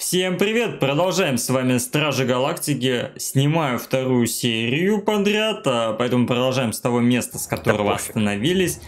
Всем привет! Продолжаем с вами Стражи Галактики. Снимаю вторую серию подряд, поэтому продолжаем с того места, с которого остановились.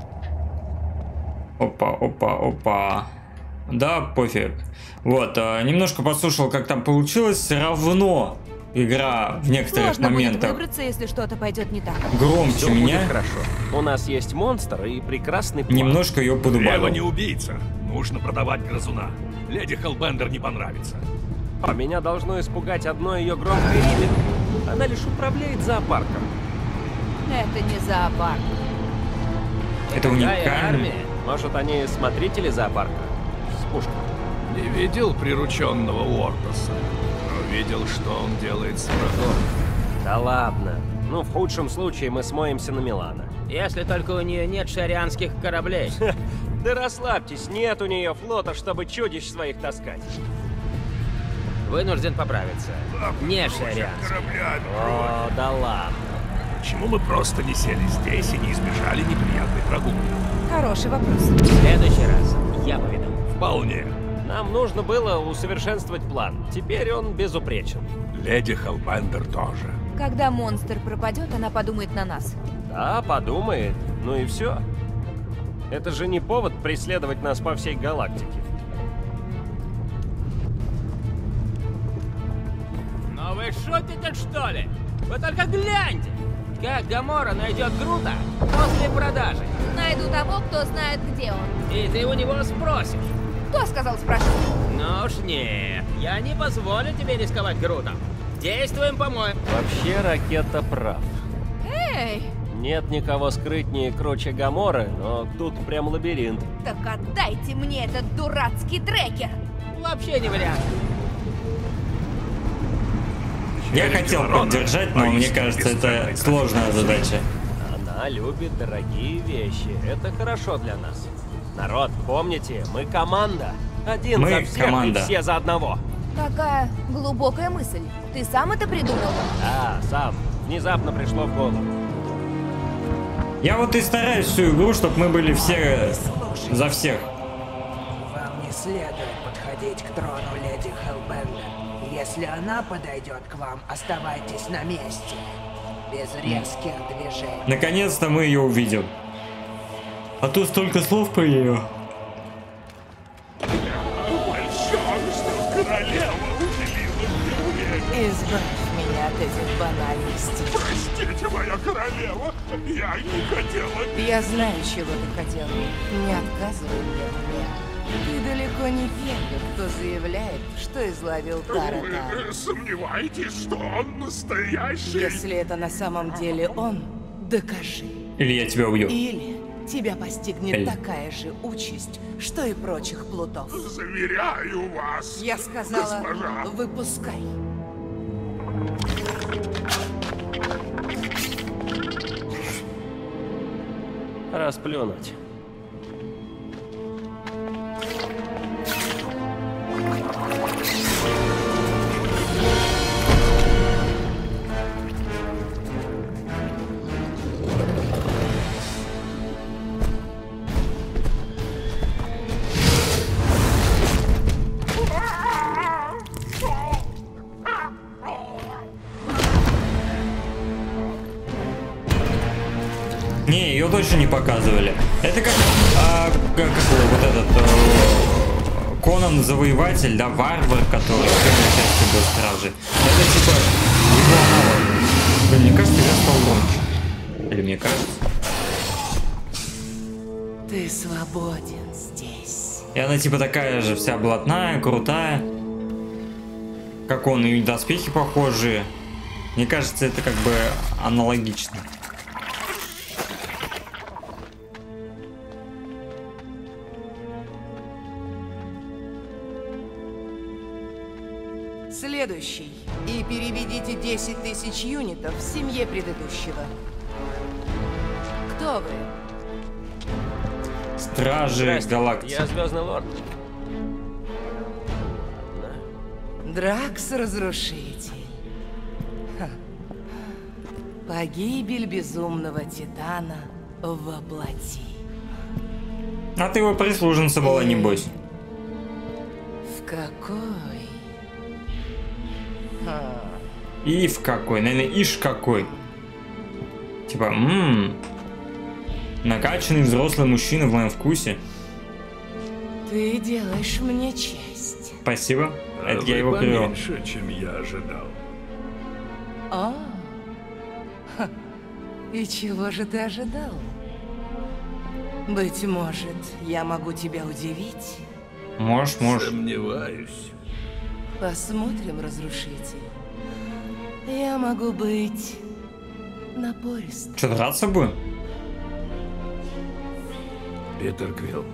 Опа. Да, пофиг. Вот, немножко послушал, как там получилось. Все равно игра в некоторых моментах будет выбраться, если что-то пойдет не так. громче Всё меня. будет хорошо. У нас есть монстр и прекрасный план. Немножко ее Ева подубавил. не убийца. Нужно продавать грызуна. Леди Хеллбендер не понравится. Меня должно испугать одно ее громкое имя. Она лишь управляет зоопарком. Это не зоопарк. Это Какая уникально. армия? Может, они смотрители зоопарка? С пушкой. Не видел прирученного Уордоса, но видел, что он делает с врагом. Да ладно. Ну, в худшем случае мы смоемся на Милана. Если только у нее нет шарианских кораблей. Да расслабьтесь, нет у нее флота, чтобы чудищ своих таскать. Вынужден поправиться. Не шариан. Кораблями. О, да ладно. Почему мы просто не сели здесь и не избежали неприятной прогулки? Хороший вопрос. В следующий раз я поведу. Вполне. Нам нужно было усовершенствовать план. Теперь он безупречен. Леди Хеллбендер тоже. Когда монстр пропадет, она подумает на нас. Да, подумает. Ну и все. Это же не повод преследовать нас по всей галактике. Но вы шутите, что ли? Вы только гляньте! Как Гамора найдет Грута после продажи. Найду того, кто знает, где он. И ты у него спросишь. Кто сказал спрошу? Ну уж нет, я не позволю тебе рисковать Грутом. Действуем по-моему. Вообще, Ракета прав. Эй, Нет никого скрытнее и круче Гаморы, но тут прям лабиринт. так отдайте мне этот дурацкий трекер. Вообще не вариант. Я хотел поддержать, но мне кажется, это сложная задача. Она любит дорогие вещи. Это хорошо для нас. Народ, помните, мы команда. Один Мы за всех команда. и все за одного. Какая глубокая мысль. Ты сам это придумал? Да, сам. Внезапно пришло в голову. Я вот и стараюсь всю игру, чтобы мы были все за всех. Вам не следует подходить к трону леди Хеллбендер. Если она подойдет к вам, оставайтесь на месте. Без резких движений. Наконец-то мы ее увидим. А то столько слов про нее. Избавь меня от этих банальностей. Простите, моя королева, я не хотела. Я знаю, чего ты хотел. Не отказывай мне в уме. Ты далеко не первый, кто заявляет, что изловил Таратара. Вы сомневаетесь, что он настоящий? Если это на самом деле он, докажи. Или я тебя убью. Или тебя постигнет Эль. такая же участь, что и прочих плутов. Заверяю вас. Я сказала, госпожа. выпускай. Расплюнуть. Не, ее точно не показывали. Это как, как его, вот этот Конан Завоеватель, да, варвар, который в первой части был стражи. Это типа его аналог. Блин, мне кажется, я стал громче. Или мне кажется. Ты свободен здесь. И она типа такая же, вся блатная, крутая. Как он, и доспехи похожие. Мне кажется, это как бы аналогично. Следующий. И переведите 10 тысяч юнитов семье предыдущего. Кто вы? Стражи Здрасте, Галактики. Я Звездный Лорд. Дракс Разрушитель. Ха. Погибель безумного Титана воплоти. А ты его прислужница была, небось. В какой? Ив какой, наверное, иш какой. Типа, накачанный взрослый мужчина в моем вкусе. Ты делаешь мне честь. Спасибо. Это А я вы его привел. поменьше, чем я ожидал. О, ха, и чего же ты ожидал? Быть может, я могу тебя удивить? Можешь. Сомневаюсь. Посмотрим, разрушитель. Я могу быть напорист. Что, драться будем? Питер Квилл.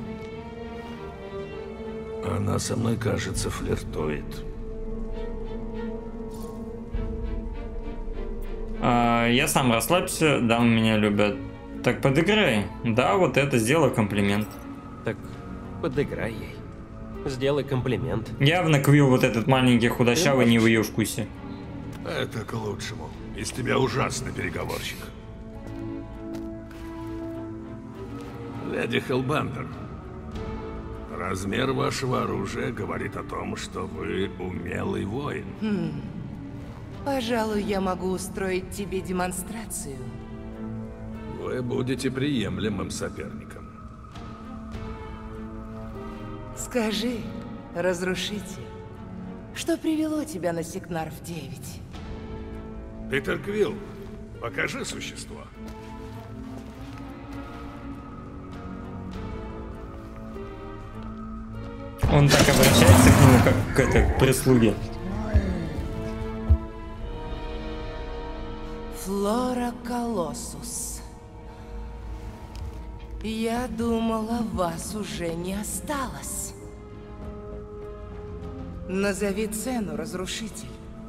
Она со мной, кажется, флиртует. Я сам расслабься, дамы меня любят. Так подыграй. Да, вот это сделай комплимент. Так подыграй ей. Сделай комплимент. Явно Квилл вот этот маленький худощавый не в ее вкусе. Это к лучшему. Из тебя ужасный переговорщик. Леди Хеллбендер, размер вашего оружия говорит о том, что вы умелый воин. Пожалуй, я могу устроить тебе демонстрацию. Вы будете приемлемым соперником. Скажи, разрушитель, что привело тебя на Секнарф 9? Питер Квилл, покажи существо. Он так обращается к нему, как к прислуге. Флора Колоссус. Я думала, вас уже не осталось. Назови цену, разрушитель.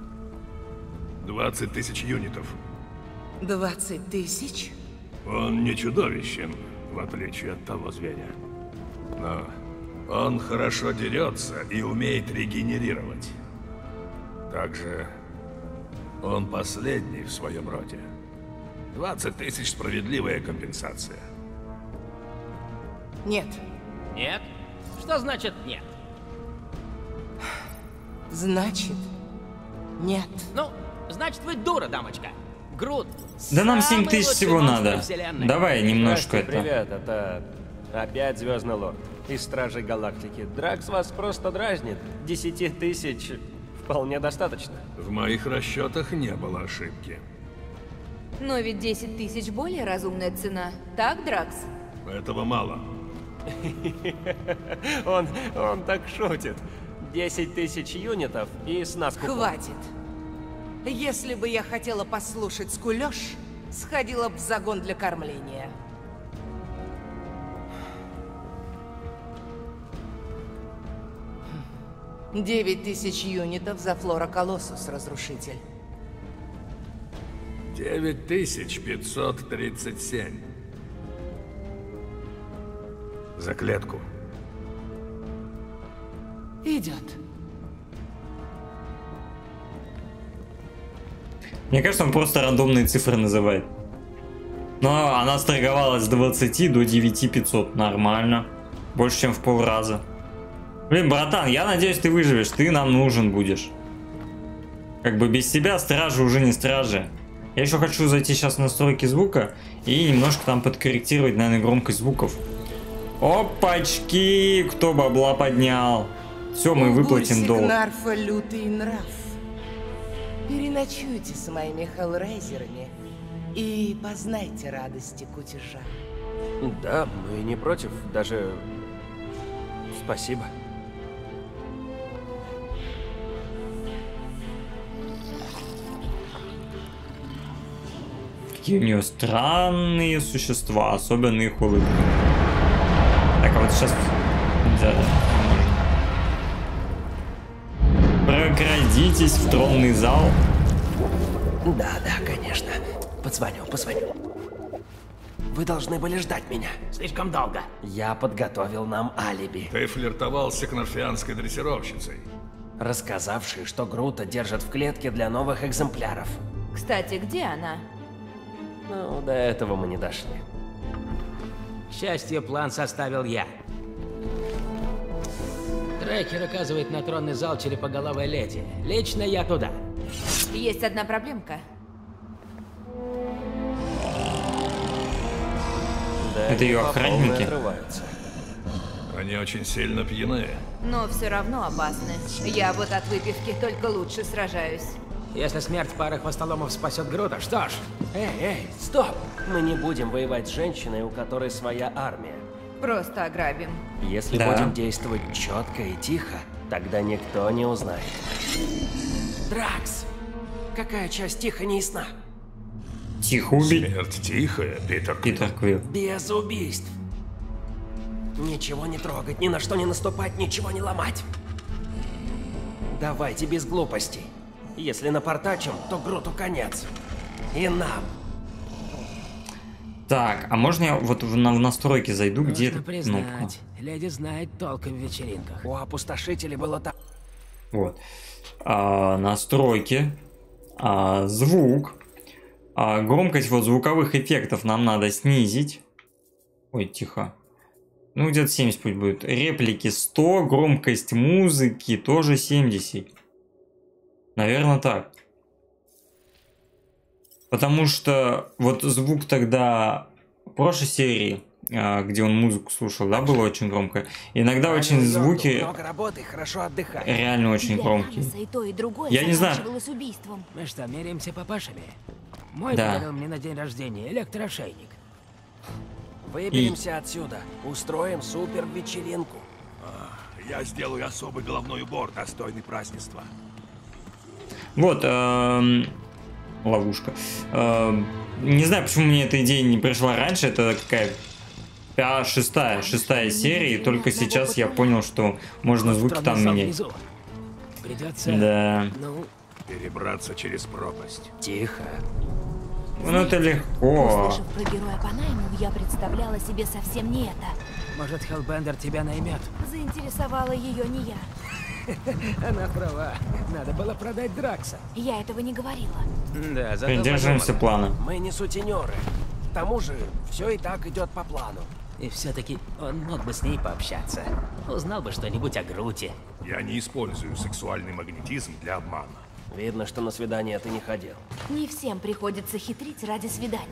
20 тысяч юнитов. 20 тысяч? Он не чудовищен, в отличие от того зверя. Но он хорошо дерется и умеет регенерировать. Также он последний в своем роде. 20 тысяч справедливая компенсация. Нет. Нет? Что значит нет? Значит, нет. Ну, значит вы дура, дамочка. Грут. Да нам 7 самый тысяч лучший всего монстр надо. вселенной. Давай немножко Здрасте, это. привет, это опять Звездный Лорд из Стражей Галактики. Дракс вас просто дразнит. 10 тысяч вполне достаточно. В моих расчетах не было ошибки. Но ведь 10 тысяч более разумная цена. Так, Дракс? Этого мало. Он так шутит. 10 тысяч юнитов и с нас купон. Хватит. Если бы я хотела послушать скулёж, сходила бы в загон для кормления. — 9000 юнитов за Флора Колоссус, разрушитель. 9537. За клетку. Идет. Мне кажется, он просто рандомные цифры называет. Но она сторговалась с 20 до 9500. Нормально. Больше, чем в полраза. Блин, братан, я надеюсь, ты выживешь. Ты нам нужен будешь. Как бы без тебя стражи уже не стражи. Я еще хочу зайти сейчас в настройки звука и немножко там подкорректировать, наверное, громкость звуков. Опачки! Кто бабла поднял? Все, мы выплатим долг. Секнарфа лютый нрав. Переночуйте с моими хеллрейзерами и познайте радости кутежа. Да, мы не против, даже спасибо. Какие у нее странные существа, особенно их улыбки. Так, а вот сейчас... Да. Прокрадитесь в тронный зал. Да, конечно. Позвоню. Вы должны были ждать меня. Слишком долго. Я подготовил нам алиби, Ты флиртовал с секнарфианской дрессировщицей. рассказавший, что Грута держат в клетке для новых экземпляров. Кстати, где она? Ну, до этого мы не дошли. К счастью, план составил я. Трекер указывает на тронный зал черепоголовой леди. Лично я туда. Есть одна проблемка. Да, Это её они по полной охранники? отрываются. Они очень сильно пьяны. Но все равно опасны. Я вот от выпивки только лучше сражаюсь. Если смерть пары хвостоломов спасет Грута, что ж. Эй, стоп! Мы не будем воевать с женщиной, у которой своя армия. Просто ограбим. Если Да. будем действовать четко и тихо, тогда никто не узнает. Дракс! Какая часть тихо не ясна? Тихо убить. Смерть тихая, Питер. Питер Квилл. Без убийств. Ничего не трогать, ни на что не наступать, ничего не ломать. Давайте без глупостей. Если напортачим, то Груту конец. И нам. Так, а можно я вот в настройки зайду, где эта Нужно кнопка? признать, леди знает толк в вечеринках. У опустошителей было так. Вот. Настройки. Звук. Громкость вот звуковых эффектов нам надо снизить. Ой, тихо. Ну, где-то 70 пусть будет. Реплики 100, громкость музыки тоже 70. Наверное, так. Потому что вот звук тогда в прошлой серии, где он музыку слушал, да, было очень громко. Иногда очень звуки Много работы, хорошо отдыхай. реально очень громкие. И то, и другое Я не знаю. заканчивалось убийством. Мы что, меряемся папашами? Мой Да. подарил мне на день рождения электрошейник. Выберемся отсюда. Устроим супер-вечеринку. Я сделаю особый головной убор, достойный празднества. Вот, ловушка. Не знаю, почему мне эта идея не пришла раньше. Это какая шестая серия, и только сейчас я понял, что можно звуки Тронный там зал менять. внизу. Придется... Да. Ну, Перебраться через пропасть. Тихо. Ну это легко. Услышав про героя по найму, я представляла себе совсем не это. может, Хеллбендер тебя наймет? Заинтересовала ее не я. Она права. Надо было продать Дракса. Я этого не говорила. Да, зато Придерживаемся подумала. плана. Мы не сутенеры. К тому же, все и так идет по плану. И все-таки он мог бы с ней пообщаться. Узнал бы что-нибудь о Груте. Я не использую сексуальный магнетизм для обмана. Видно, что на свидание ты не ходил. Не всем приходится хитрить ради свиданий.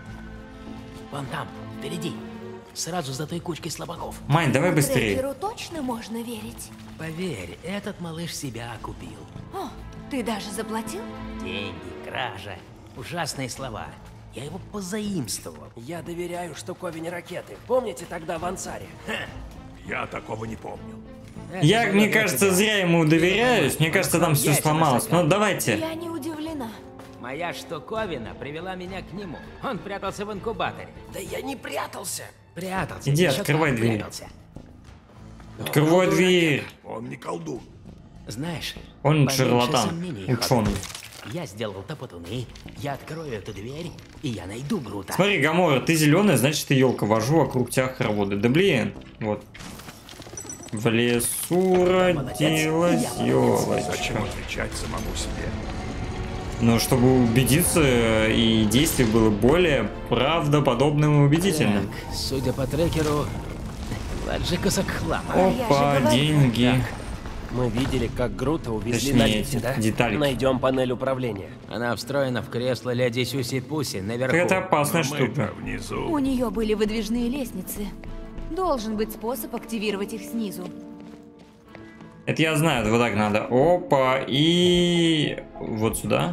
Вон там, впереди. Сразу за той кучкой слабаков. Мань, давай быстрее. Трекеру точно можно верить? Поверь, этот малыш себя окупил. О, ты даже заплатил? Деньги, кража. Ужасные слова. Я его позаимствовал. Я доверяю штуковине ракеты. Помните тогда в Ансаре? Я такого не помню. Я, Это мне было для кажется, тебя. зря ему доверяюсь. Мне кажется, там все Яйца сломалось. насажал. Ну давайте. Я не удивлена. Моя штуковина привела меня к нему. Он прятался в инкубаторе. Да я не прятался. Прятался. Иди, еще открывай как дверь. прятался. Открывай дверь. Он не колдун. Знаешь, Он поменьше шарлатан, сомнений, ученый. Хоббит. Я сделал топотуны, я открою эту дверь, и я найду Грута. Смотри, Гамора, ты зеленая, значит ты елка. Вожу вокруг тебя хороводы. Да блин, вот. В лесу родилась Зачем елочка. отвечать самому себе? Но чтобы убедиться, и действие было более правдоподобным и убедительным. Так, судя по трекеру, Ладжи кусок хлама. я же Опа, говорила. деньги. Мы видели, как Грута увезли Точнее, на лифте, эти да? детальки. Найдем панель управления. Она встроена в кресло леди Сюси-Пуси наверху. Это опасная Но мы-то штука. внизу. У нее были выдвижные лестницы. Должен быть способ активировать их снизу. Это я знаю, вот так надо. Опа, и вот сюда.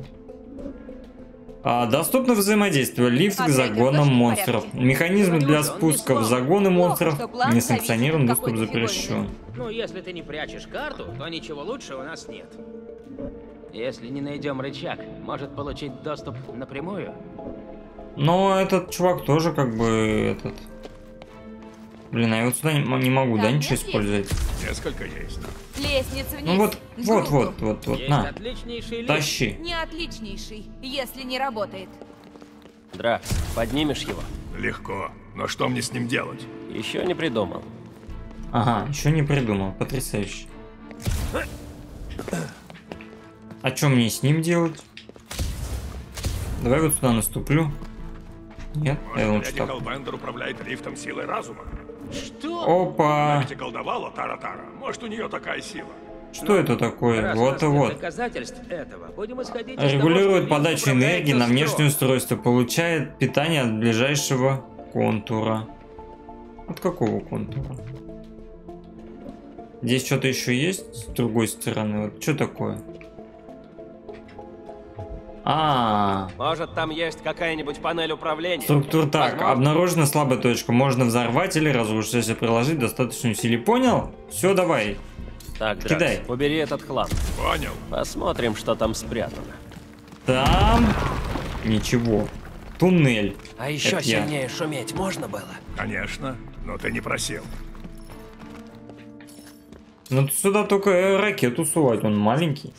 Доступно взаимодействие. Лифт к Опять загонам точно в монстров. порядке? Механизмы для Он спуска в не загоны Плохо, монстров. что план Несанкционирован, зависит от доступ какой-то запрещен. Ну, если ты не прячешь карту, то ничего лучше у нас нет. Если не найдем рычаг, может получить доступ напрямую? Но этот чувак тоже как бы этот. Блин, а я вот сюда не могу, да, Там ничего нет использовать? Несколько есть. Лестница вниз. Ну вот, Грубо. вот, Есть на, отличнейший лифт. тащи. Не отличнейший, если не работает. Дракс, поднимешь его? Легко. Но что мне с ним делать? Еще не придумал. Ага, еще не придумал, потрясающе. А что мне с ним делать? Давай вот сюда наступлю. Нет, я Может, лучше леди так. Хеллбендер управляет лифтом силой разума? Что? Опа. Ведь и колдовала Тара-Тара. Может, у нее такая сила. Что это такое? Раз Вот у нас и нет вот. доказательств этого, будем исходить из того, Регулирует что подачу вирус энергии на управляется внешнее строго. устройство. Получает питание от ближайшего контура. От какого контура? Здесь что-то еще есть с другой стороны? Вот что такое? Может, там есть какая-нибудь панель управления? Структура так. Возможно. Обнаружена слабая точка. Можно взорвать или разрушить, если приложить достаточно усилий. Понял? Все, давай. Так, Кидай. Дракс, убери этот хлам. Понял. Посмотрим, что там спрятано. Там ничего. Туннель. А еще Это я. сильнее шуметь можно было? Конечно, но ты не просил. Ну сюда только ракету сувать, он маленький.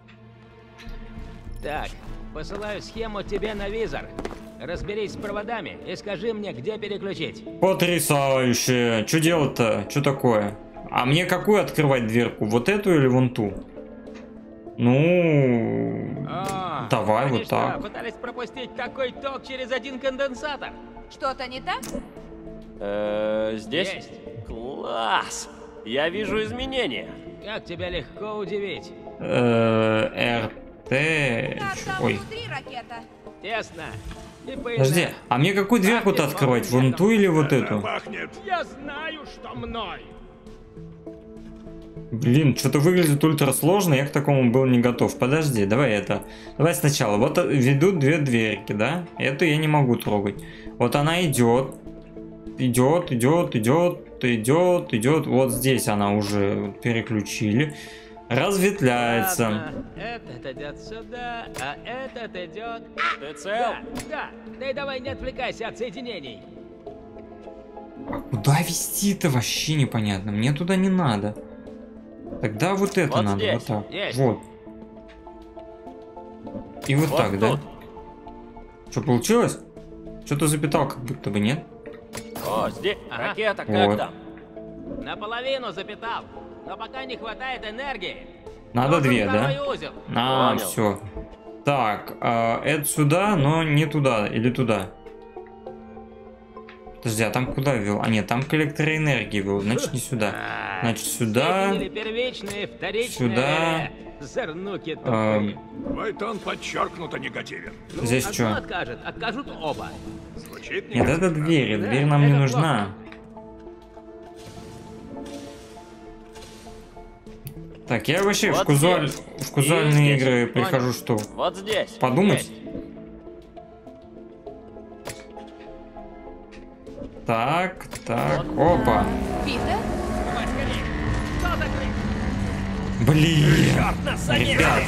Так, посылаю схему тебе на визор. Разберись с проводами и скажи мне, где переключить. Потрясающе. Что делать-то? Что такое? А мне какую открывать дверку? Вот эту или вон ту? Ну... Давай они вот что, так. пытались пропустить такой ток через один конденсатор? Что-то не так? Здесь? Есть. Класс! Я вижу изменения. Как тебя легко удивить. РТ... Да, там Ой. внутри ракета. Тесно. И Подожди, а мне какую дверку-то Пахнет открывать? Вон ту или вот Это эту? пахнет. Я знаю, что мной. Блин, что-то выглядит ультра сложно, я к такому был не готов. Подожди, давай это. Давай сначала. Вот ведут две дверки, да? Эту я не могу трогать. Вот она идет. Идет, идет, идет, идет, идет. Вот здесь она уже переключили. Разветвляется. Ладно, этот идет сюда, а этот идет... Ты цел? Да. Ты давай не отвлекайся от соединений. А куда вести-то вообще непонятно. Мне туда не надо. Тогда вот это Вот надо. здесь. Вот так. Есть. Вот. И вот, Вот так, да? тут. Что, получилось? Что-то запитал, как будто бы, нет? О, здесь. Ага. Ракета, Вот. как там? Наполовину запитал. Но пока не хватает энергии. Надо Нужен две, да? второй узел. А, Понял. все. Так, это сюда, но не туда. Или туда. Подожди, а там куда вел? А нет, там к электроэнергии вел. Значит, не сюда. Значит, сюда. Соединили первичные, вторичные. Сюда. Зернуки А, тупые. Байтон подчеркнуто негативен. Ну, здесь одно чё? откажет, откажут оба. Звучит Нет, это дверь. Дверь нам не это нужна. Так, я вообще Вот в здесь. казуальные И здесь. игры Понял. прихожу, что? Вот здесь. Подумать? Есть. Так, так, опа. Питер? Давай скорее. Кто закрыт? Блин, ребят.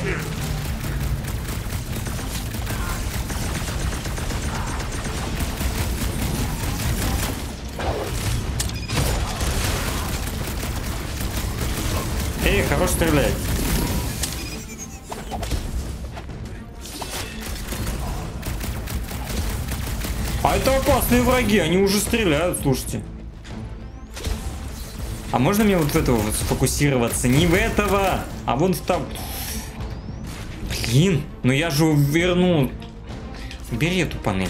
Эй, хорош стрелять. А это опасные враги, они уже стреляют, слушайте. А можно мне вот в этого вот сфокусироваться? Не в этого, а вон в там. Блин, ну я же вернул. Бери эту панель.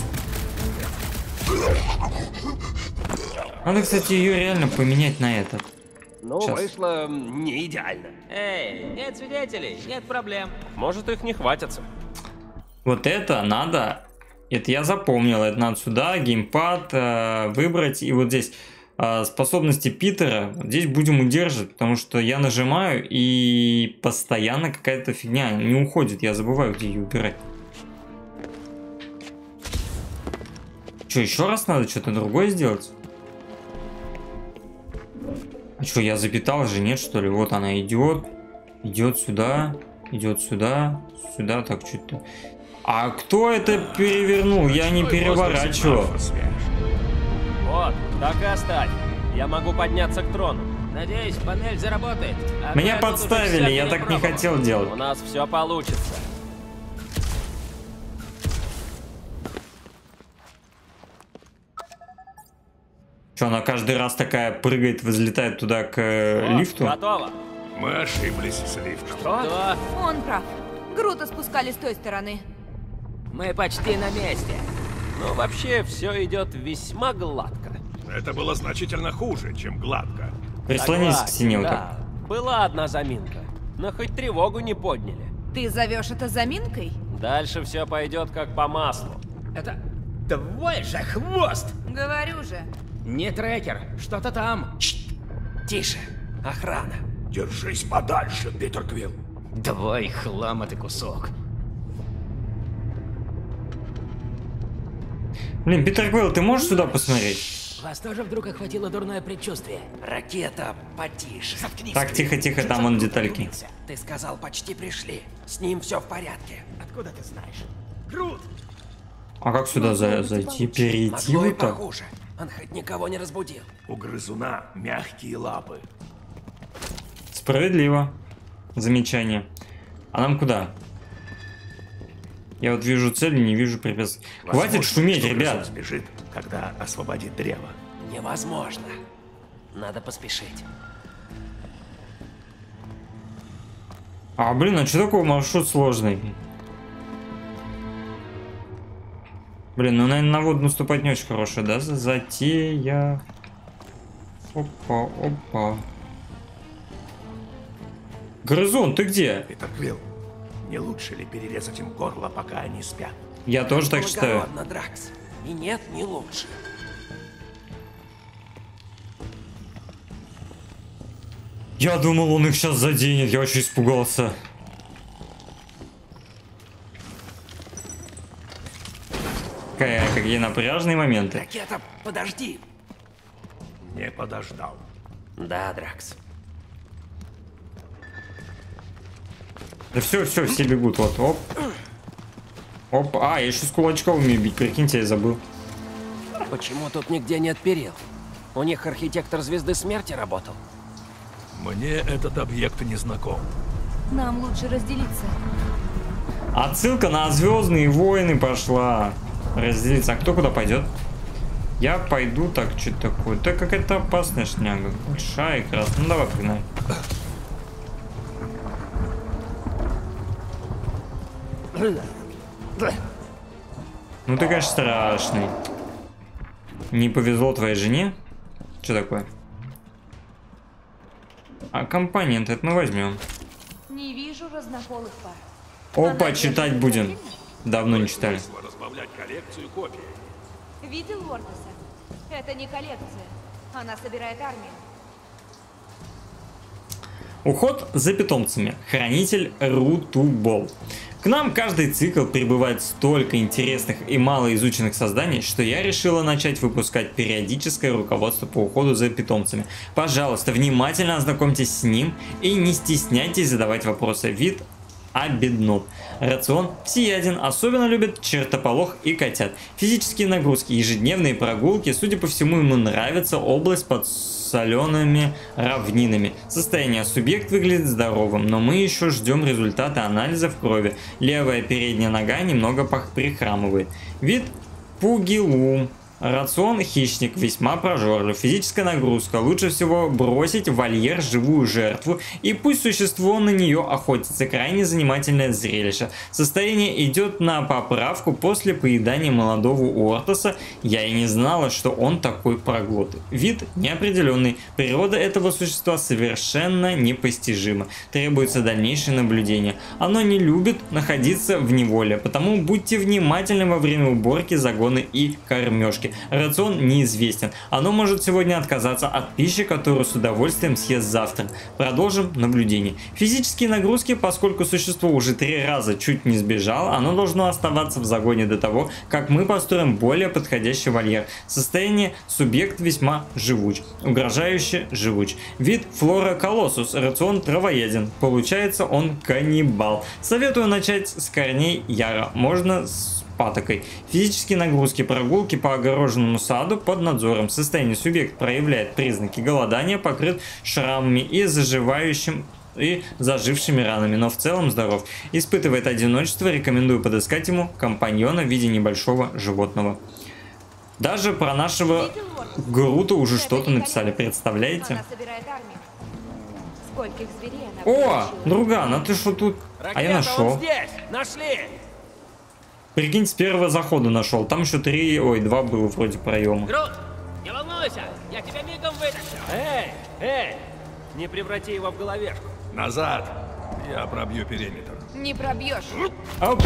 Надо, кстати, ее реально поменять на этот. Ну, Сейчас. вышло не идеально. Эй, нет свидетелей, нет проблем. Может, их не хватится. Вот это надо. Это я запомнил. Это надо сюда, геймпад выбрать. И вот здесь способности Питера. Вот здесь будем удерживать, потому что я нажимаю и постоянно какая-то фигня не уходит. Я забываю, где ее убирать. Что, еще раз надо что-то другое сделать? А что, я запитал же, нет, что ли? Вот она идет. Идет сюда. Идет сюда. Сюда, так что-то. А кто это перевернул? Я не переворачивал. Вот, так и оставь. Я могу подняться к трону. Надеюсь, панель заработает. А то Меня я тут уже подставили, всё я так не перепробовал. хотел делать. У нас все получится. Что, она каждый раз такая прыгает, взлетает туда к Вот, лифту? Готово. Мы ошиблись с лифтом. Да, Он прав. Грута спускали с той стороны. мы почти на месте. Ну, вообще, все идет весьма гладко. Это было значительно хуже, чем гладко. Прислонись к Согласен, стене вот да. так. Была одна заминка, но хоть тревогу не подняли. Ты зовешь это заминкой? Дальше все пойдет как по маслу. Это твой же хвост! Говорю же. Не трекер, что-то там. Тише, охрана. Держись подальше, Питер Квилл. Твой хламатый кусок. Блин, Питер Квилл, ты можешь сюда посмотреть? Вас тоже вдруг охватило дурное предчувствие? Ракета, потише. Заткнись. Так, тихо, тихо, там вон детальки. Ты сказал, почти пришли. С ним все в порядке. Откуда ты знаешь? Крут! А как сюда зайти? Перейти Могло и вот так? похуже. Он хоть никого не разбудил. У грызуна мягкие лапы. Справедливо. Замечание. А нам куда? Я вот вижу цель, не вижу препятствий. Хватит Возможно, шуметь, что ребят. грызун сбежит, когда освободит древо. Невозможно. Надо поспешить. А, блин, а что такой маршрут сложный? Блин, ну, наверное, на воду наступать не очень хорошая, да? Затея. Опа, опа. Грызун, ты где? Питер Квилл, не лучше ли перерезать им горло, пока они спят? Я тоже так считаю. Благородно, Дракс. И нет, не лучше. Я думал, он их сейчас заденет, я очень испугался. Какие напряжные моменты. Ракета, подожди. Не подождал. Да, Дракс. Да все бегут, вот, оп. Оп, а, я еще с кулачка умею бить, прикиньте, я забыл. Почему тут нигде нет перил? У них архитектор Звезды Смерти работал. Мне этот объект не знаком. Нам лучше разделиться. Отсылка на Звездные войны пошла. Разделиться. А кто куда пойдет? Я пойду, так, что такое? Да какая-то опасная шняга. Большая и красная. Ну давай, погнали. Ну ты, конечно, страшный. Не повезло твоей жене? Что такое? А компонент это мы возьмем. Не вижу разнополых пар. Опа, Она читать держит будем. профиль? Давно не читали. Смысла разбавлять коллекцию копий. Видел Уордоса? Это не коллекция. Она собирает армию. Уход за питомцами. Хранитель Рутубол. К нам каждый цикл прибывает столько интересных и малоизученных созданий, что я решила начать выпускать периодическое руководство по уходу за питомцами. Пожалуйста, внимательно ознакомьтесь с ним и не стесняйтесь задавать вопросы. Вид Абедноб. Рацион всеяден, особенно любит чертополох и котят. Физические нагрузки, ежедневные прогулки, судя по всему, ему нравится область под солеными равнинами. Состояние: субъект выглядит здоровым, но мы еще ждем результаты анализов крови. Левая передняя нога немного прихрамывает. Вид Пугилум. Рацион: хищник, весьма прожорлив. Физическая нагрузка: лучше всего бросить в вольер живую жертву и пусть существо на нее охотится. Крайне занимательное зрелище. Состояние идет на поправку после поедания молодого Уортоса. Я и не знала, что он такой проглот. Вид неопределенный. Природа этого существа совершенно непостижима. Требуется дальнейшее наблюдение. Оно не любит находиться в неволе, потому будьте внимательны во время уборки загона и кормежки. Рацион неизвестен. Оно может сегодня отказаться от пищи, которую с удовольствием съест завтра. Продолжим наблюдение. Физические нагрузки: поскольку существо уже 3 раза чуть не сбежало, оно должно оставаться в загоне до того, как мы построим более подходящий вольер. Состояние: субъект весьма живуч. Угрожающе живуч. Вид Флора Колоссус. Рацион: травояден. Получается, он каннибал. Советую начать с корней яра. Можно с патокой. Физические нагрузки: прогулки по огороженному саду под надзором. Состояние: субъект проявляет признаки голодания, покрыт шрамами и зажившими ранами, но в целом здоров. Испытывает одиночество. Рекомендую подыскать ему компаньона в виде небольшого животного. Даже про нашего Грута уже что-то написали, представляете? Она собирает армию. Скольких зверей она О, приручила? друган, а ты что тут? А я Он нашел. здесь! Нашли! Прикинь, с первого захода нашел. Там еще 2 было вроде проема. Грут, Не волнуйся, я тебя мигом вытащу. Эй! Не преврати его в головешку. Назад! Я пробью периметр. Не пробьешь. Оп,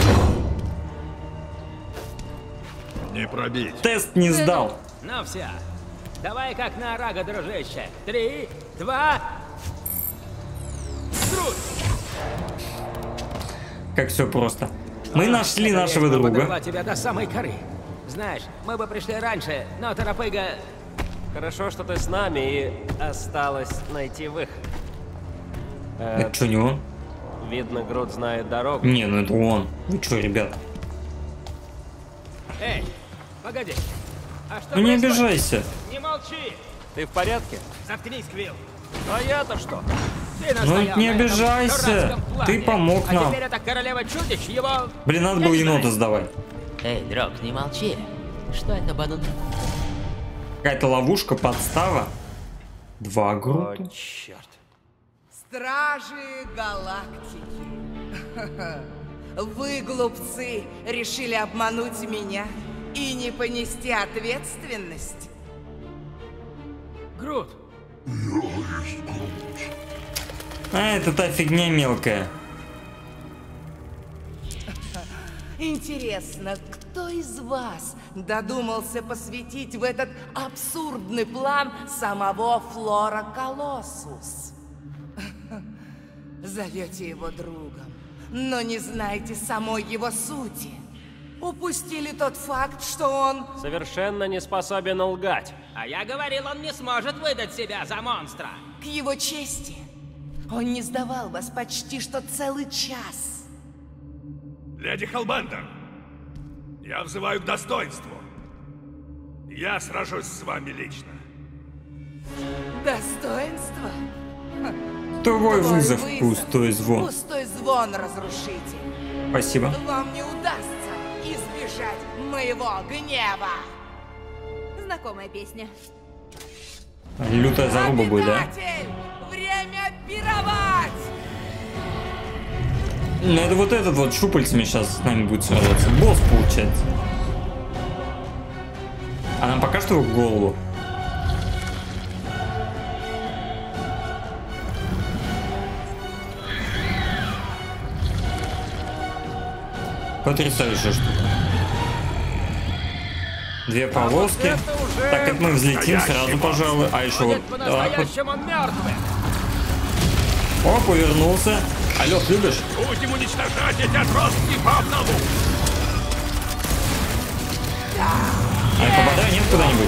Не пробить. тест не сдал. Ну все, давай как на Арага, дружище. 3, 2... Крут! Как все просто. Мы нашли Это нашего ведьма друга. подорвала тебя до самой коры. Знаешь, мы бы пришли раньше, но торопыга... Хорошо, что ты с нами, и осталось найти выход. Это что, не он? Видно, Грут знает дорогу. Не, ну это он. Вы что, ребят? Эй, погоди. А что Ну не происходит? обижайся. Не молчи! Ты в порядке? Заткнись, Квилл. А я-то что? Ты Ну настоял не на этом обижайся. дурацком плане. Ты помог А нам. теперь эта королева чудищ, его... Блин, надо Я было не знаю. енота сдавать. Эй, Дрог, не молчи. Что это, Баду? Какая-то ловушка, подстава. Два О, Грута. черт. Стражи Галактики. Вы, глупцы, решили обмануть меня и не понести ответственность? Грут, А, это та фигня мелкая. Интересно, кто из вас додумался посвятить в этот абсурдный план самого Флора Колоссус? Зовете его другом, но не знаете самой его сути. Упустили тот факт, что он... Совершенно не способен лгать. а я говорил, он не сможет выдать себя за монстра. К его чести, он не сдавал вас почти что целый час. Леди Хеллбендер, я взываю к достоинству. Я сражусь с вами лично. Достоинство? Твой Твой вызов, пустой звон. Пустой звон, разрушитель. Спасибо. Вам не удастся избежать моего гнева. Знакомая песня. Лютая заруба будет, да? Обитатель, время пировать! Ну это вот этот вот щупальцами сейчас с нами будет сражаться. Босс получается. А нам пока что в голову. Потрясающая штука. Две полоски. Так, это мы взлетим сразу, пожалуй. А еще вот так вот. По-настоящему он мертвый. О, повернулся. Алёх, любишь? Будем уничтожать эти отростки по одному. А я попадаю, нет, куда-нибудь?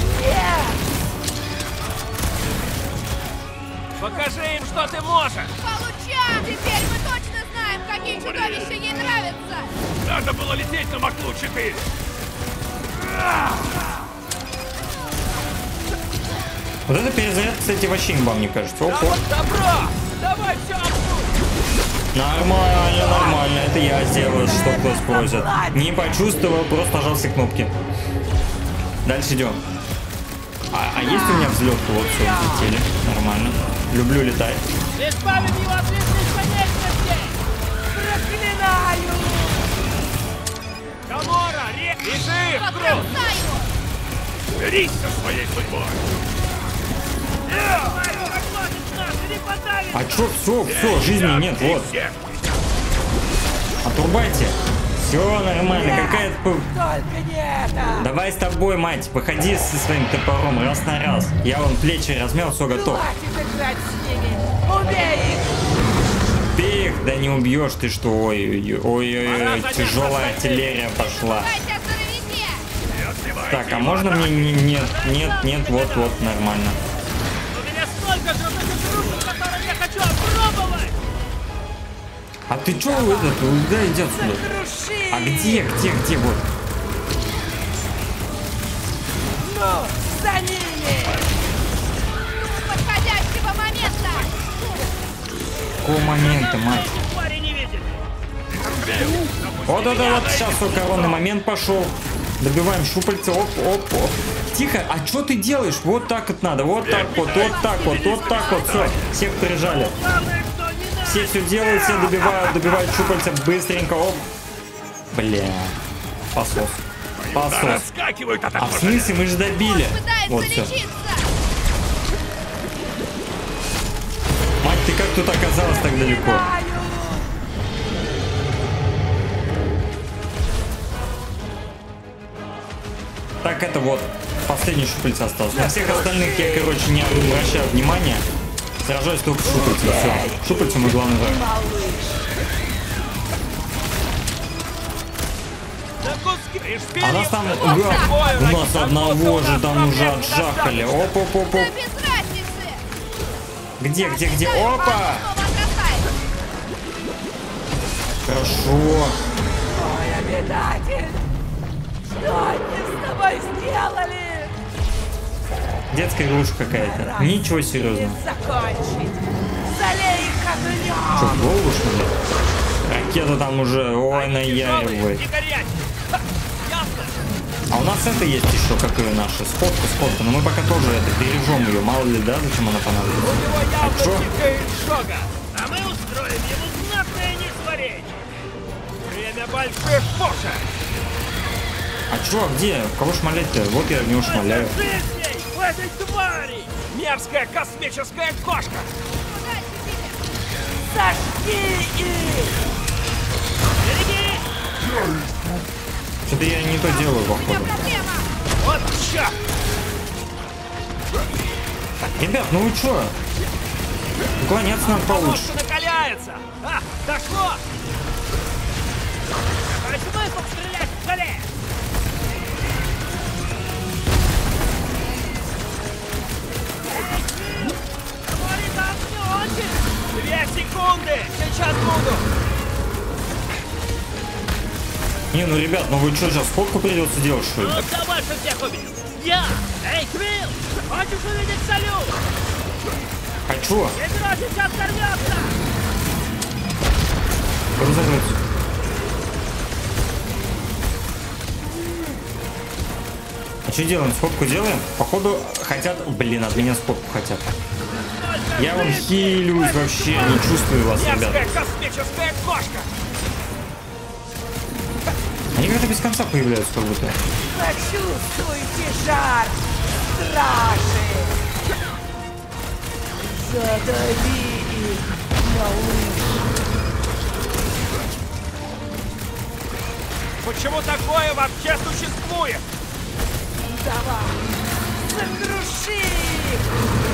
Покажи им, что ты можешь. Получа! Теперь мы точно знаем, какие чудовища ей нравятся! Надо было лететь на Маклу-4. Вот это перезаряд, кстати, вообще имба, мне кажется. Оп, оп. Добро! Давай все обсудим! Нормально, нормально. Это я сделал, что кто спросит. Не почувствовал, просто нажал все кнопки. Дальше идем. А есть у меня взлет? Вот, все, взлетели. Нормально. Люблю летать. Избавим его от лишних конечностей! Проклинаю! Гамора, бежи! Грут! Берись со своей судьбой. А чё, все, жизни нет, вот. Отрубайте. Все нормально, какая-то... Только не это! Давай с тобой, мать, выходи со своим топором раз на раз. Я вон плечи размял, все готов. Хватит играть с ними! Убей их! Бей их, да не убьешь ты что, ой, тяжелая артиллерия пошла. Давайте остановите! Так, а можно мне нет, вот, нормально. У меня столько крутых игрушек, которые я хочу опробовать! А ты чё, куда иди отсюда? Круши! А где, вот? Ну, за ними! Подходящего момента! Какого момента, мать? Парень не видит! Вот, сейчас коронный момент пошел. Добиваем щупальца, оп. Тихо, а что ты делаешь? Вот так вот надо, вот так вот, все, всех прижали. Все делают, все добивают щупальца быстренько, оп. Бля, посос. Посос. Раскакивают от А этого в смысле, мы же добили. Пытается Вот все. лечиться! Мать, ты как тут оказалась так далеко? Так, это вот последний шупальца остался. На всех остальных я, короче, не обращаю внимания. Сражаюсь только с шупальцем. Все. Шупальцем и главный враг. А нас там... У нас одного же там уже отжахали. Оп-оп-оп-оп. Да без разницы! Где? Опа! Снова отрастает! Хорошо. Ой, обитатель! Что они с тобой сделали? Детская игрушка какая-то. Ничего серьезного. Закончить! Залей их огнем! Что, в голову что ли? Ракета там уже, ой, наяривает. А у нас это есть еще, как ее наша, сходка, но мы пока тоже это бережем ее, мало ли, да, зачем она понадобится. А чё? А мы устроим ему знатное несварение. Время больших пушек. А чё, где? Кого шмалять-то? Вот я в него шмаляю. Жизней в этой твари! Мерзкая космическая кошка! Сожги их! Береги! Что-то я не то делаю, походу. Вот чё! Ребят, ну вы чё? Уклоняться нам получше. Лодка накаляется! А, дошло! Какой смысл стрелять в зале? Море там не очень! 2 секунды! Сейчас буду! Не, ну ребят, ну вы что, сейчас сходку придется делать, что ли? Ну, кто больше всех убил? Я! Эй, Квилл! Хочешь увидеть салют? Хочу. Ядро сейчас сорвется! Разорвется. А что делаем? Сходку делаем? Походу хотят... Блин, от меня сходку хотят. Я вам хилюсь вообще, не чувствую вас, ребят. Мерзкая космическая кошка! Они как-то без конца появляются, как будто. Почувствуйте жар, стражи! Задави их, малыш! Почему такое вообще существует? Давай, сокруши их!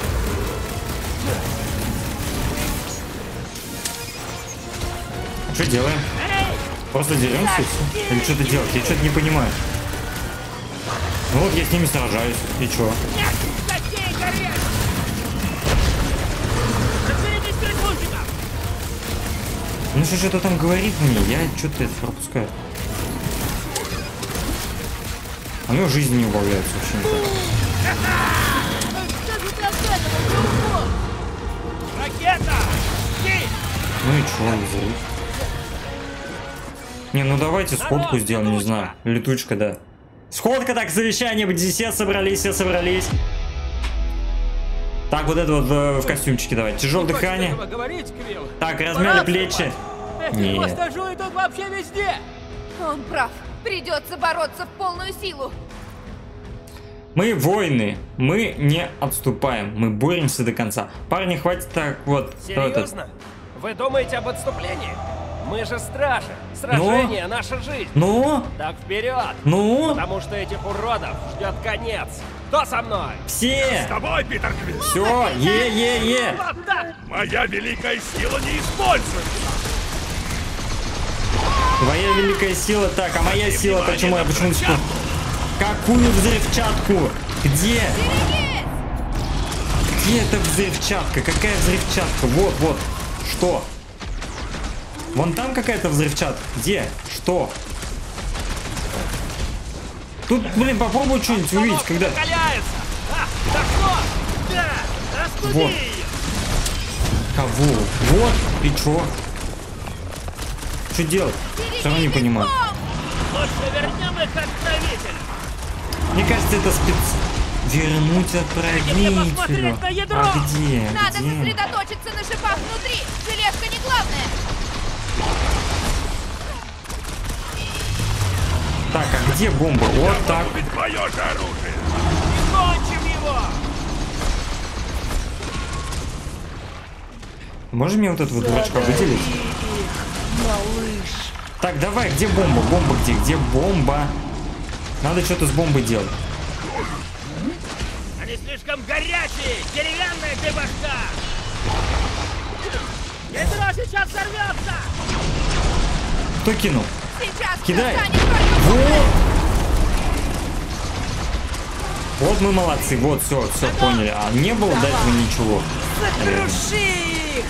Что делаем? Просто деремся и все? Или что-то делать? Я что-то не понимаю. Ну вот я с ними сражаюсь. И чё? Нет, какие гореть! Разберитесь перед лучиком! Ну что это там говорит мне? Я что-то это пропускаю. А у него жизнь не убавляется вообще никак. Что же ты от этого? Ракета! Ей! Ну и чё, и взрыв. Не, ну давайте сходку сделаем, не знаю. Летучка, да. Сходка, так, совещание, все собрались, все собрались. Так, вот это вот в костюмчике давай. Тяжелое дыхание. Так, размяли плечи. Нет. Стажу и тут вообще везде! Он прав. Придется бороться в полную силу. Мы воины, мы не отступаем, мы боремся до конца. Парни, хватит так вот. Серьезно? Вы думаете об отступлении? Мы же стражи. Сражение — наша жизнь. Ну? Так вперед! Ну? Потому что этих уродов ждет конец. Кто со мной? Все! С тобой, Питер Квилл! Все! Е-е-е! Моя великая сила не используется! Твоя великая сила, так, а моя сила, почему я почему-то вспомнил? Какую взрывчатку? Где? Где эта взрывчатка? Какая взрывчатка? Вот, вот. Что? Вон там какая-то взрывчатка. Где? Что? Тут, блин, попробуй что-нибудь увидеть, когда... Накаляется! А, дошло! Да! Раскуди Вот. ее! Кого? Вот. И чё? Что делать? Все равно не понимаю. Лучше вернем их отправителю! Мне кажется, это спец... Вернуть отправителю. посмотреть на ядро. А где? Надо Где? сосредоточиться на шипах внутри. Железка не главное. Так, а где бомба? Вот так. Ведь мое же оружие. Кончим его! Можешь мне вот этого дурачка выделить? Малыш. Так, давай, где бомба? Бомба где? Где бомба? Надо что-то с бомбой делать. Они слишком горячие! Деревянная ты башка! Ядро сейчас взорвется! Кто кинул? Сейчас Кидай. достанет только Вот! Вот мы молодцы, вот все поняли. А не было до этого ничего. Сокруши их!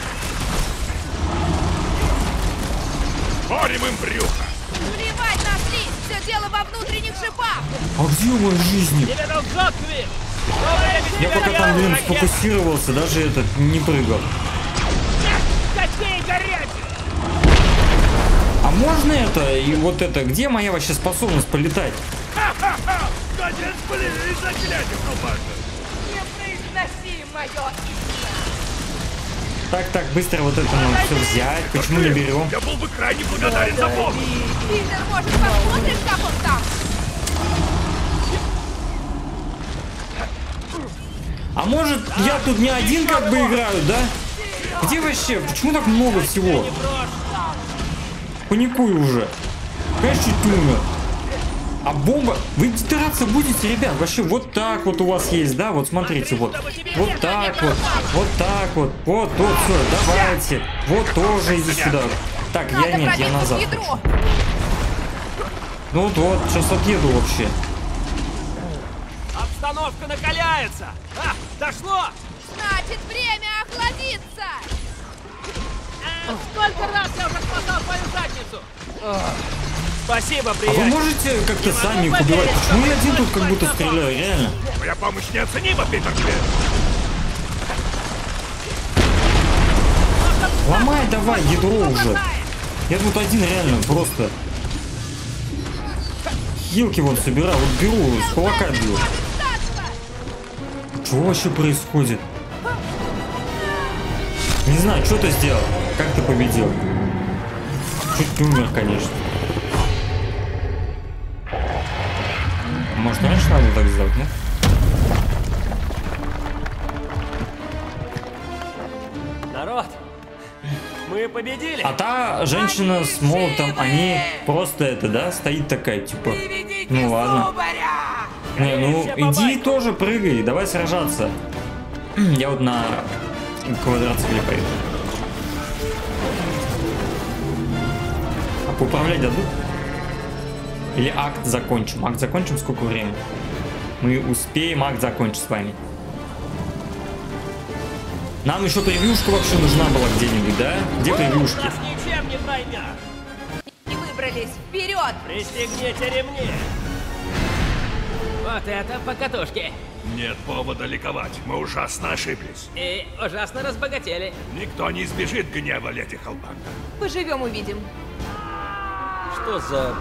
Борем им брюхо. Плевать нашли! Все дело во внутренних шипах! А где моя жизнь? Тебе дал жёсткий! Я пока там, блин, сфокусировался, даже этот не прыгал. Какие горячие! А можно это и вот это? Где моя вообще способность полетать? Ха-ха-ха! Конец, блин, и заклятие колбаса. Не произноси мое имя! Так, быстро вот это надо все взять. Почему не берем? Я был бы крайне благодарен за помощь. Питер, может, посмотришь, как он там? А может, я тут не один как бы играю, да? Где вообще? Почему так много всего? Паникую уже. Конечно, чуть не умер. А бомба? Вы драться будете, ребят? Вообще вот так вот у вас есть, да? Вот смотрите, вот. Вот так вот. Вот так вот. Вот, все, давайте. Вот тоже иди сюда. Так, Надо я нет, я проникнуть в назад. ядро. Ну вот, сейчас отъеду вообще. Обстановка накаляется! А, дошло! Значит, время охладиться! Сколько раз я уже спасал твою задницу! Спасибо, А вы приятель! можете как-то сами их убивать? Почему я один тут как будто стреляю, реально? Твоя помощь неоценима, Питер Квин. Ломай давай ядро уже. Я тут один реально просто. Хилки вон собираю, вот беру, с кулака бью. Что вообще происходит? Не знаю, что ты сделал? Как ты победил? Чуть не умер, конечно. Может, раньше надо так сделать, нет? Народ, мы победили! А та женщина с молотом, они просто это, да, стоит такая, типа, ну ладно. Не, ну иди тоже прыгай, давай сражаться. Я вот на квадроцикле поеду. А поуправлять дадут? Или акт закончим? Акт закончим, сколько времени? Мы успеем акт закончить с вами. Нам еще превьюшка вообще нужна была где-нибудь, да? Где превьюшки? Нас ничем не проймешь! И выбрались вперед! Пристегните ремни! Вот это по катушке! Нет повода ликовать. Мы ужасно ошиблись. И ужасно разбогатели. Никто не избежит гнева леди Хелбендер. Поживем, увидим. Что за...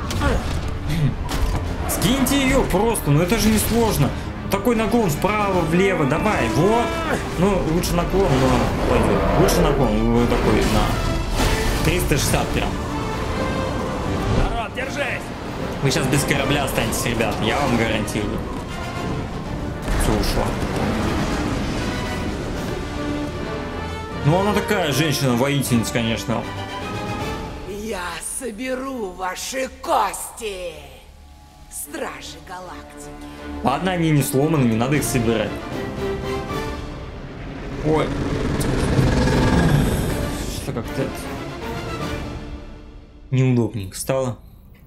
Скиньте ее просто, ну это же не сложно. Такой наклон вправо, влево, давай, вот. Ну, лучше наклон, но пойдет. Лучше наклон, вот такой на 360 прям. Народ, держись! Вы сейчас без корабля останетесь, ребят, я вам гарантирую. Все ушло. Ну, она такая женщина-воительница, конечно. Я соберу ваши кости, Стражи Галактики. Ладно, они не сломаны, не надо их собирать. Ой. Что как-то неудобненько стало.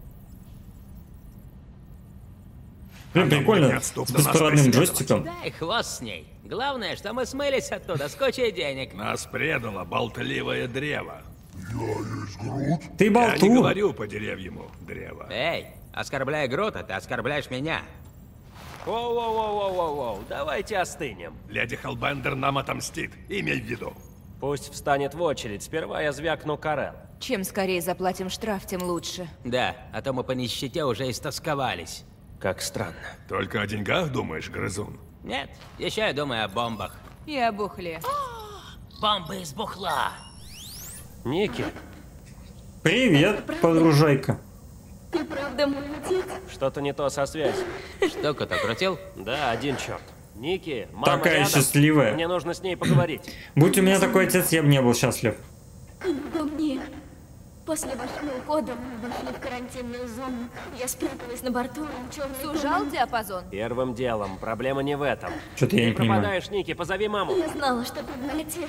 Блин, Она прикольно, с неотступно нас беспроводным преследовать. джойстиком. Дай хвост с ней. Главное, что мы смылись оттуда с кучей денег. Нас предало болтливое древо. Ты Я не болтун. говорю по деревьям древо. Эй, оскорбляя Грота, ты оскорбляешь меня. Воу-воу-воу-воу-воу, давайте остынем. Леди Хелбендер нам отомстит. Имей в виду. Пусть встанет в очередь, сперва я звякну Карен. Чем скорее заплатим штраф, тем лучше. Да, а то мы по нищете уже истосковались. Как странно. Только о деньгах думаешь, грызун? Нет, еще я думаю о бомбах. И о бухле. Бомбы из бухла. Ники, Привет, подружайка. Ты прав. правда мой отец? Что-то не то со связью. Что, кто-то крутил? Да, один черт. Ники, мама Такая рядом. счастливая. Мне нужно с ней поговорить. Будь у меня такой отец, я бы не был счастлив. Помоги мне. После вашего ухода мы вошли в карантинную зону. Я спряталась на борту черный Сужал диапазон? Первым делом, проблема не в этом. Что-то я не Ты понимаю. пропадаешь, Ники, позови маму. Я знала, что ты мой отец.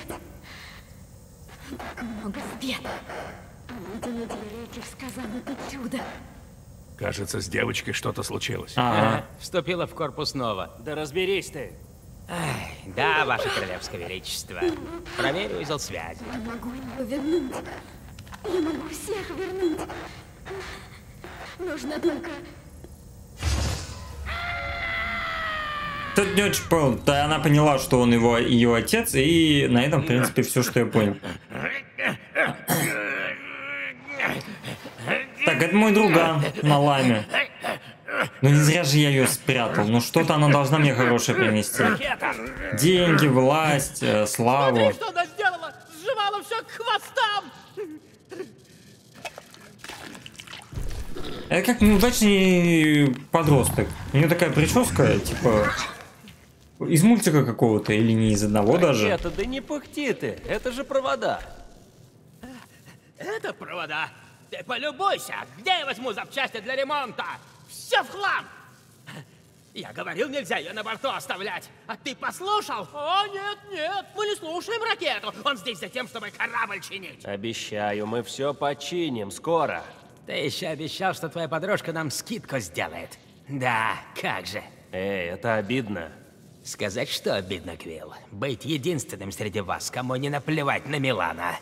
Так много света. Видение реки сказал, это чудо. Кажется, с девочкой что-то случилось. Ага. Вступила в корпус Нова. Да разберись ты. Ай, да, ваше королевское величество. Проверю узел связи. Я могу его вернуть. Я могу всех вернуть. Нужно только... Тут не очень понял. Да, она поняла, что он ее отец, и на этом, в принципе, все, что я понял. Так, это мой друган на ламе. Ну не зря же я ее спрятал. Ну что-то она должна мне хорошее принести. Деньги, власть, славу. Смотри, что она сделала! Сжимала все к хвостам! Это как неудачный подросток. У нее такая прическа, типа, из мультика какого-то, или не из одного даже. Это, да не пыхти ты. Это же провода. Это провода. Ты полюбуйся, где я возьму запчасти для ремонта? Все в хлам! Я говорил, нельзя ее на борту оставлять. А ты послушал? О, нет, нет, мы не слушаем ракету. Он здесь за тем, чтобы корабль чинить. Обещаю, мы все починим скоро. Ты еще обещал, что твоя подружка нам скидку сделает. Да, как же. Эй, это обидно. Сказать, что обидно, Квилл. Быть единственным среди вас, кому не наплевать на Милана.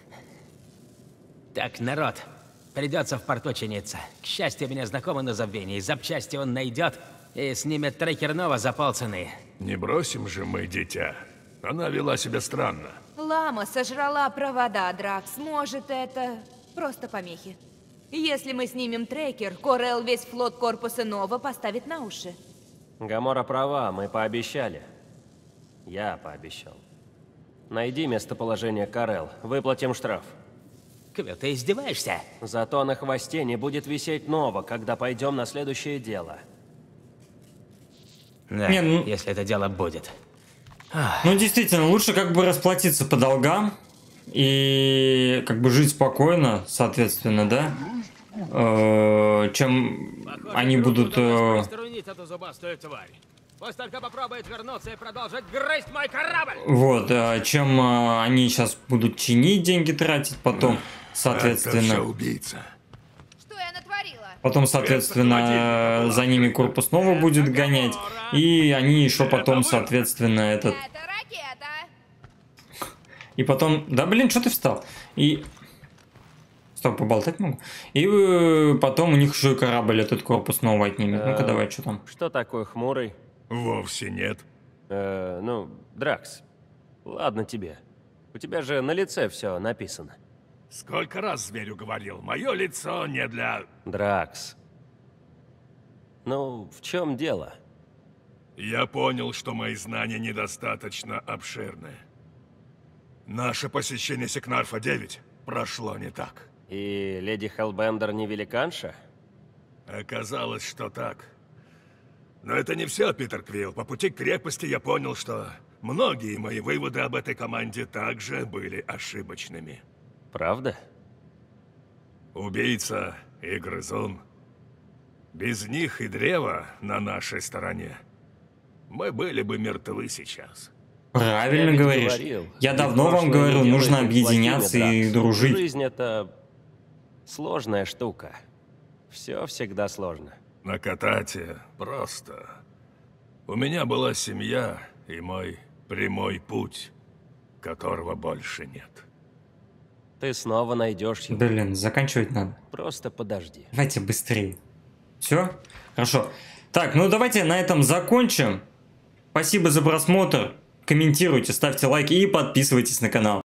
Так, народ, придется в порту чиниться. К счастью, у меня знакомый на забвении. Запчасти он найдет и снимет трекер Нова за полцены. Не бросим же мы дитя. Она вела себя странно. Лама сожрала провода, Дракс. Может, это просто помехи. Если мы снимем трекер, Корел весь флот корпуса Нова поставит на уши. Гамора права, мы пообещали. Я пообещал. Найди местоположение Корел, выплатим штраф. Квилл, ты издеваешься? Зато на хвосте не будет висеть Нова, когда пойдем на следующее дело. Да, Не, ну- если это дело будет. Ну, действительно, лучше как бы расплатиться по долгам и как бы жить спокойно, соответственно, да? Чем они будут... Приструнить эту зубастую тварь. Пусть только попробует вернуться и продолжить грызть мой корабль. Вот, чем они сейчас будут чинить, деньги тратить, потом, Это все соответственно... убийца. Что я натворила? Потом, соответственно, за ними корпус снова будет гонять. И они еще потом, соответственно, этот... Это ракета. И потом... Да блин, что ты встал? И... Стоп, поболтать могу? И потом у них еще и корабль этот корпус новый отнимет. Ну-ка давай, что там? Что такое хмурый? Вовсе нет. Ну, Дракс, ладно тебе. У тебя же на лице все написано. Сколько раз зверю говорил, мое лицо не для... Дракс. Ну, в чем дело? Я понял, что мои знания недостаточно обширны. Наше посещение Секнарфа-9 прошло не так. И леди Хеллбендер не великанша? Оказалось, что так. Но это не все, Питер Квилл. По пути к крепости я понял, что многие мои выводы об этой команде также были ошибочными. Правда? Убийца и грызун. Без них и древа на нашей стороне. Мы были бы мертвы сейчас. Правильно ведь говоришь. говорил, Я и давно вам прошлое говорю, не нужно делает их объединяться плохими, и Дракс. дружить. Жизнь — это сложная штука. Все всегда сложно. На Катате просто. У меня была семья и мой прямой путь, которого больше нет. Ты снова найдешь его. Блин, заканчивать надо. Просто подожди. Давайте быстрее. Все? Хорошо. Так, ну давайте на этом закончим. Спасибо за просмотр. Комментируйте, ставьте лайки и подписывайтесь на канал.